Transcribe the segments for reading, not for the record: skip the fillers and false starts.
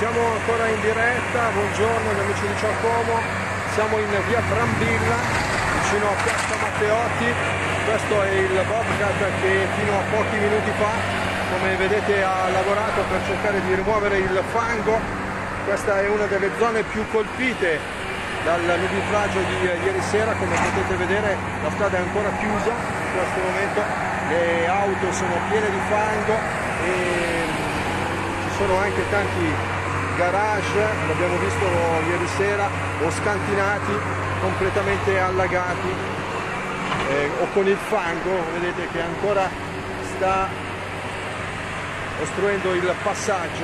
Siamo ancora in diretta, buongiorno agli amici di Ciao Como, siamo in via Brambilla, vicino a Piazza Matteotti. Questo è il Bobcat che fino a pochi minuti fa, come vedete, ha lavorato per cercare di rimuovere il fango. Questa è una delle zone più colpite dal nubifragio di ieri sera. Come potete vedere, la strada è ancora chiusa in questo momento, le auto sono piene di fango e ci sono anche tanti garage, l'abbiamo visto ieri sera, o scantinati, completamente allagati o con il fango, vedete che ancora sta ostruendo il passaggio.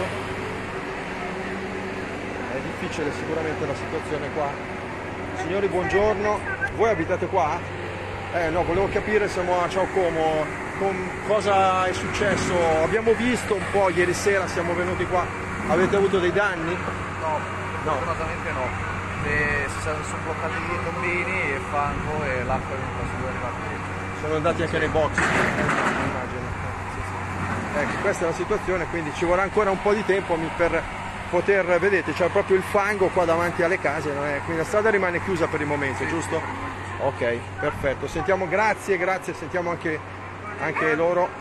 È difficile sicuramente la situazione qua. Signori, buongiorno, voi abitate qua? No, volevo capire, siamo a Ciao Como, cosa è successo? Abbiamo visto un po' ieri sera, siamo venuti qua. Avete avuto dei danni? No, fortunatamente no. Si sono bloccati i tombini, il fango e l'acqua è venuta su, è arrivata dentro. Sono andati anche nei box, immagino. Sì. Ecco, questa è la situazione, quindi ci vorrà ancora un po' di tempo per poter, vedete, c'è proprio il fango qua davanti alle case, quindi la strada rimane chiusa per il momento, sì, giusto? Ok, perfetto. Sentiamo, grazie, sentiamo anche loro.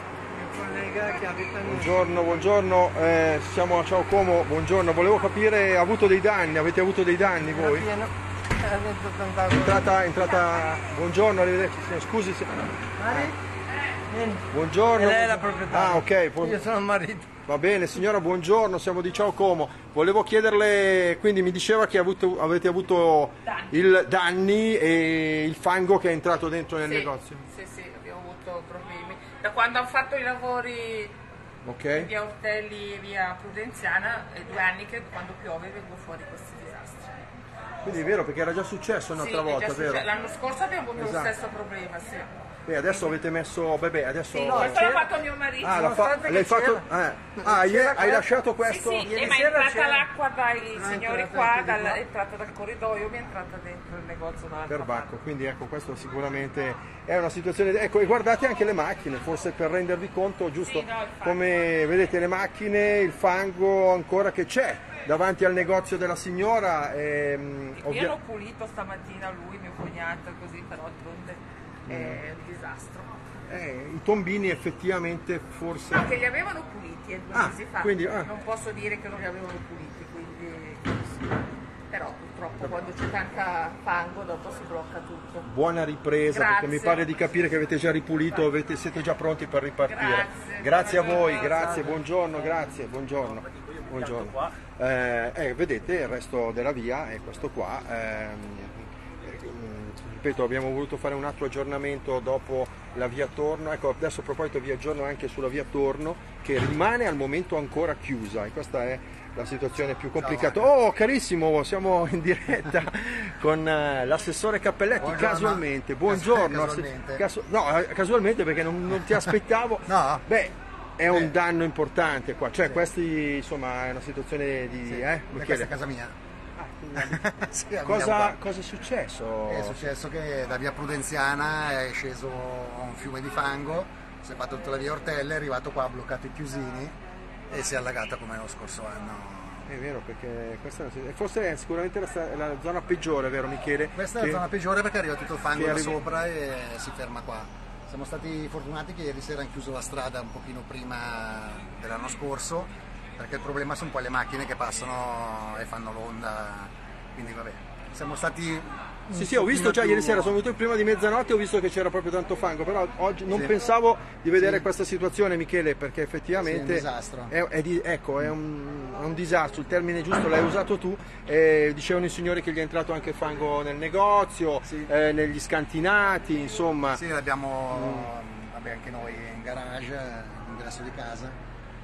Buongiorno, siamo a Ciao Como, buongiorno, volevo capire, avete avuto dei danni voi? Entrata, buongiorno, arrivederci, scusi se... Buongiorno. Lei è la proprietaria. Ah, ok. Io sono il marito. Va bene, signora, buongiorno, siamo di Ciao Como. Volevo chiederle, quindi mi diceva che avete avuto danni e il fango che è entrato dentro nel negozio. Sì, abbiamo avuto problemi. Da quando hanno fatto i lavori in via Ortelli e via Prudenziana, è 2 anni che quando piove vengo fuori questi disastri. Quindi è vero, perché era già successo un'altra volta, vero? L'anno scorso abbiamo avuto lo stesso problema, sì. E adesso avete messo, adesso... Sì, questo l'ha fatto mio marito. L'hai fatto? Hai lasciato questo? Sì, ma è entrata l'acqua dai signori qua, è entrata dal corridoio, mi è entrata dentro il negozio dall'altra Perbacco, quindi ecco, questo sicuramente è una situazione... Ecco, e guardate anche le macchine, forse per rendervi conto, giusto? Sì, no, come vedete le macchine, il fango ancora che c'è davanti al negozio della signora. Io l'ho pulito stamattina lui, mio cognato, così, però d'altronde è un disastro. I tombini effettivamente forse... No, che li avevano puliti 2 mesi fa, quindi, non posso dire che non li avevano puliti, quindi sì. Però purtroppo quando c'è tanta fango dopo si blocca tutto. Buona ripresa, grazie. Perché mi pare di capire che avete già ripulito, siete già pronti per ripartire. Grazie a voi, grazie, buongiorno, grazie, buongiorno. Vedete il resto della via è questo qua. Ripeto, abbiamo voluto fare un altro aggiornamento dopo la via Torno. Ecco, adesso a proposito vi aggiorno anche sulla via Torno, che rimane al momento ancora chiusa, e questa è la situazione più complicata. Oh carissimo, siamo in diretta con l'assessore Cappelletti. Buongiorno. Casualmente, buongiorno. Casualmente perché non ti aspettavo. No. Beh, è un danno importante qua, cioè questi, insomma, è una situaone di... Questa è casa mia. Sì, cosa è successo? È successo che da via Prudenziana è sceso un fiume di fango, si è fatto tutta la via Ortelle, è arrivato qua, ha bloccato i chiusini e si è allagata come lo scorso anno. È vero, perché questa forse è sicuramente la zona peggiore, vero Michele? Questa è la zona peggiore perché arriva tutto il fango da sopra e si ferma qua. Siamo stati fortunati che ieri sera hanno chiuso la strada un pochino prima dell'anno scorso, perché il problema sono poi le macchine che passano e fanno l'onda, quindi vabbè, siamo stati... Sì, ho visto già ieri sera, sono venuto prima di mezzanotte e ho visto che c'era proprio tanto fango, però oggi non pensavo di vedere questa situazione, Michele, perché effettivamente è un disastro. È un disastro, il termine giusto l'hai usato tu. Dicevano i signori che gli è entrato anche fango nel negozio, negli scantinati, insomma. Sì, l'abbiamo anche noi in garage, all'ingresso di casa.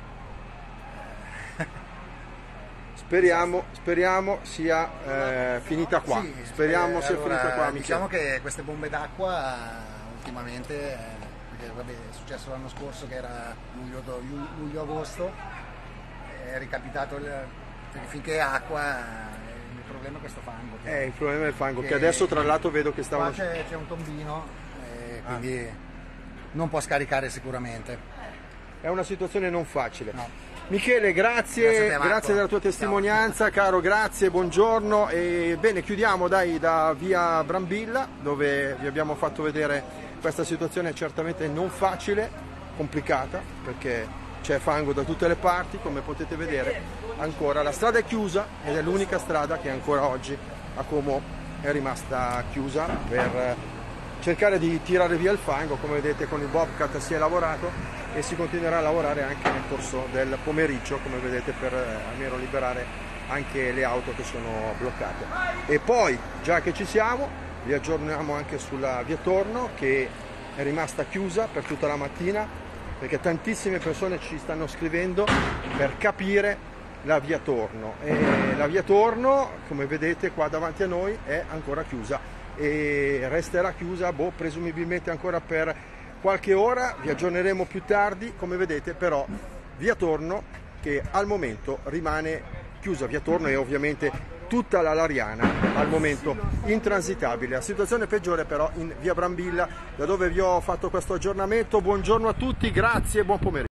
Speriamo sia finita qua. Speriamo sia finita qua. Diciamo che queste bombe d'acqua ultimamente, perché vabbè, è successo l'anno scorso che era luglio-agosto, è ricapitato perché finché è acqua il problema è questo fango. Il problema è il fango, che adesso tra l'altro vedo che stavano... Qua c'è un tombino, quindi non può scaricare sicuramente. È una situazione non facile. No. Michele, grazie della tua testimonianza. Ciao. Caro, grazie, buongiorno. E bene, chiudiamo da via Brambilla, dove vi abbiamo fatto vedere questa situazione certamente non facile, complicata, perché c'è fango da tutte le parti, come potete vedere. Ancora la strada è chiusa ed è l'unica strada che ancora oggi a Como è rimasta chiusa per cercare di tirare via il fango. Come vedete, con il Bobcat si è lavorato e si continuerà a lavorare anche nel corso del pomeriggio, come vedete, per almeno liberare anche le auto che sono bloccate. E poi, già che ci siamo, vi aggiorniamo anche sulla via Torno, che è rimasta chiusa per tutta la mattina, perché tantissime persone ci stanno scrivendo per capire la via Torno. E la via Torno, come vedete qua davanti a noi, è ancora chiusa e resterà chiusa presumibilmente ancora per qualche ora. Vi aggiorneremo più tardi. Come vedete, però, via Torno che al momento rimane chiusa, via Torno e ovviamente tutta la Lariana al momento intransitabile. La situazione peggiore però in via Brambilla, da dove vi ho fatto questo aggiornamento. Buongiorno a tutti, grazie e buon pomeriggio.